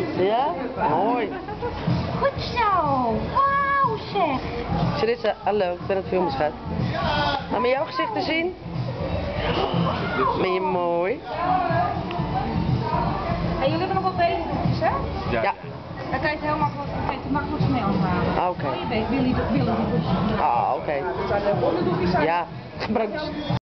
Ja? Mooi. Goed zo. Wauw zeg. Charissa, hallo, ik ben het filmen, schat. Laat me jouw gezicht te zien. Ben je mooi? Hey, jullie hebben nog wat babyboekjes, hè? Ja. Dan kan je het heel makkelijk, makkelijk snel halen. Ah, oké. Je weet, Willy die boekjes. Ah, oké. Onderdoekjes zijn. Ja, gebruik